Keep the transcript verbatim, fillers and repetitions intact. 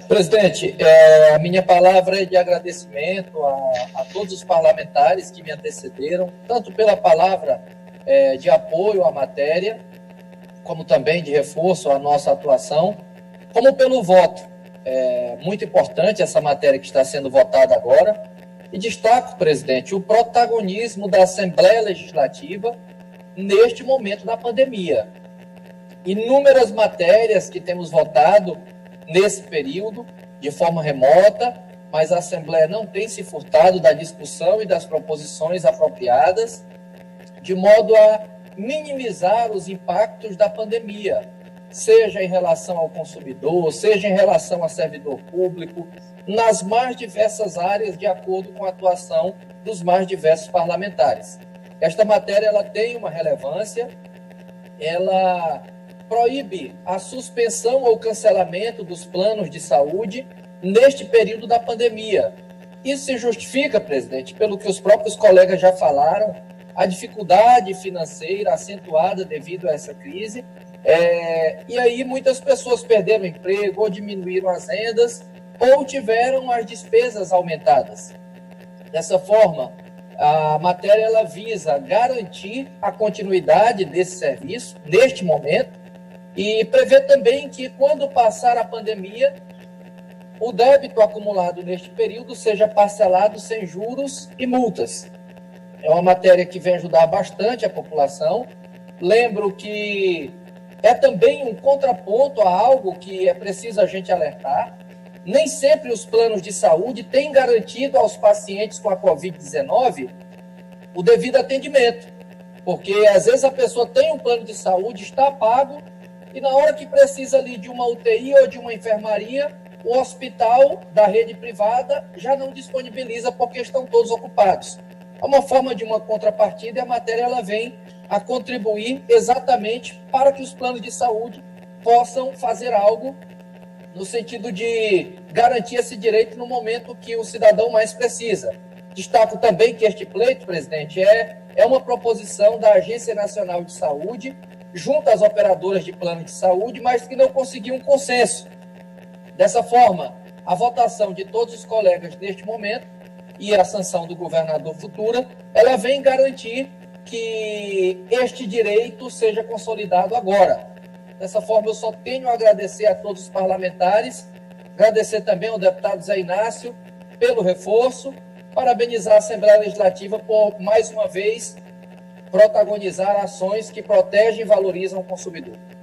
Presidente, é, a minha palavra é de agradecimento a, a todos os parlamentares que me antecederam, tanto pela palavra é, de apoio à matéria, como também de reforço à nossa atuação, como pelo voto. É muito importante essa matéria que está sendo votada agora. E destaco, presidente, o protagonismo da Assembleia Legislativa neste momento da pandemia. Inúmeras matérias que temos votado nesse período, de forma remota, mas a Assembleia não tem se furtado da discussão e das proposições apropriadas, de modo a minimizar os impactos da pandemia, seja em relação ao consumidor, seja em relação a servidor público, nas mais diversas áreas, de acordo com a atuação dos mais diversos parlamentares. Esta matéria ela tem uma relevância, ela proíbe a suspensão ou cancelamento dos planos de saúde neste período da pandemia. Isso se justifica, presidente, pelo que os próprios colegas já falaram, a dificuldade financeira acentuada devido a essa crise, é, e aí muitas pessoas perderam emprego, ou diminuíram as rendas, ou tiveram as despesas aumentadas. Dessa forma, a matéria ela visa garantir a continuidade desse serviço neste momento, e prevê também que, quando passar a pandemia, o débito acumulado neste período seja parcelado sem juros e multas. É uma matéria que vem ajudar bastante a população. Lembro que é também um contraponto a algo que é preciso a gente alertar. Nem sempre os planos de saúde têm garantido aos pacientes com a covid dezenove o devido atendimento. Porque, às vezes, a pessoa tem um plano de saúde, está pago, e na hora que precisa ali de uma U T I ou de uma enfermaria, o hospital da rede privada já não disponibiliza porque estão todos ocupados. É uma forma de uma contrapartida e a matéria ela vem a contribuir exatamente para que os planos de saúde possam fazer algo no sentido de garantir esse direito no momento que o cidadão mais precisa. Destaco também que este pleito, presidente, é, é uma proposição da Agência Nacional de Saúde, junto às operadoras de plano de saúde, mas que não conseguiu um consenso. Dessa forma, a votação de todos os colegas neste momento e a sanção do governador futura, ela vem garantir que este direito seja consolidado agora. Dessa forma, eu só tenho a agradecer a todos os parlamentares, agradecer também ao deputado Zé Inácio pelo reforço, parabenizar a Assembleia Legislativa por, mais uma vez, protagonizar ações que protegem e valorizam o consumidor.